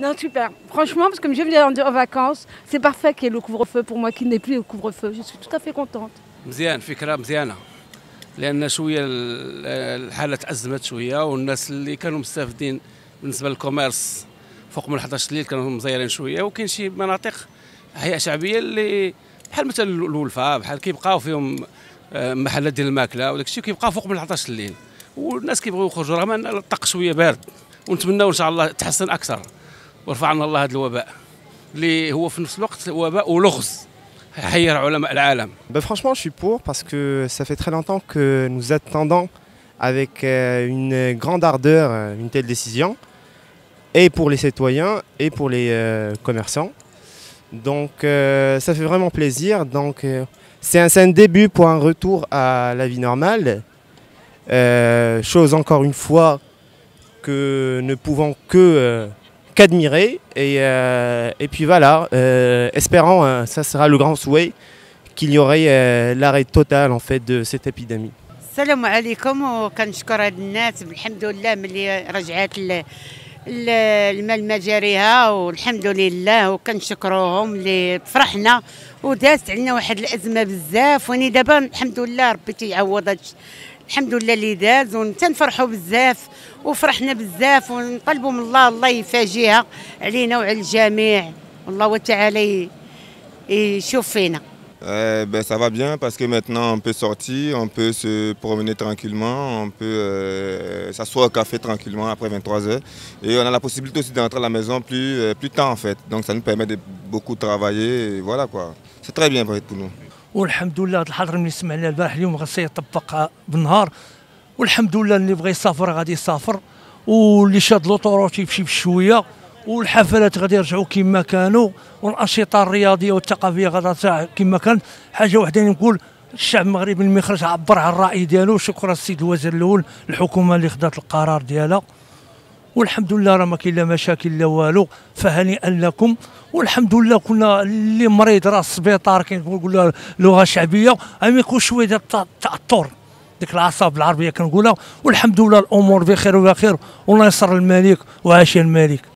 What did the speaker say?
Non, super. Franchement, parce que comme je viens en vacances, c'est parfait qu'il y ait le couvre-feu pour moi, qu'il n'ait plus le couvre-feu. Je suis tout à fait contente. مزيان فكرة مزيانة لأن شوية الحالة تأزمت شوية والناس اللي كانوا مستافدين بالنسبة للكوميرس فوق من 11 الليل كانوا مزيرين شوية وكاين شي مناطق أحياء شعبية اللي بحال مثلا الولفة بحال كيبقاو فيهم محلات ديال الماكلة وداك الشيء كيبقاو فوق من 11 الليل والناس كيبغيو يخرجوا رغم أن الطقس شوية بارد ونتمناو إن شاء الله تحسن أكثر ورفع عنا الله هذا الوباء اللي هو في نفس الوقت وباء ولغز حير علماء العالم. Franchement, je suis pour parce que ça fait très longtemps que nous attendons avec une grande ardeur une telle décision, et pour les citoyens et pour les commerçants. Donc ça fait vraiment plaisir. Donc c'est un début pour un retour à la vie normale. Chose encore une fois que ne pouvons qu'admirer et puis voilà, espérons, ça sera le grand souhait, qu'il y aurait l'arrêt total en fait de cette épidémie. السلام عليكم وكنشكر هاد الناس بالحمد لله ملي رجعت المال مجاريها والحمد لله وكنشكروهم اللي فرحنا ودازت علينا واحد الازمه بزاف وني دابا الحمد لله ربي تيعوض الحمد لله اللي داز وتنفرحوا بزاف وفرحنا بزاف ونطلبوا من الله يفاجئها علينا وعلى الجميع والله تعالى يشوف فينا. Ça va bien parce que maintenant on peut sortir, on peut se promener tranquillement, on peut s'asseoir au café tranquillement après 23h et on a la possibilité aussi d'entrer à la maison plus tard en fait. Donc ça nous permet de beaucoup travailler et voilà quoi. C'est très bien pour nous. والحمد لله هذا الحظر اللي سمعنا البارح اليوم غسي يطبق بالنهار والحمد لله اللي بغى يسافر غادي يسافر واللي شاد لوطوروت يمشي بشويه والحفلات غادي يرجعوا كما كانوا والانشطه الرياضيه والثقافيه غادي ترجع كما كانت. حاجه وحده نقول الشعب المغربي لما يخرج عبر عن الراي ديالو. شكرا السيد الوزير الاول الحكومه اللي خدات القرار ديالها والحمد لله راه ما كاين لا مشاكل لا والو فهنيئا لكم. والحمد لله كنا اللي مريض راه السبيطار كنقول له لغه شعبيه ما يكون شويه ديال التاثر ديك العصاب العربيه كنقولها والحمد لله الامور بخير وبخير والله يسر الملك وعاش الملك.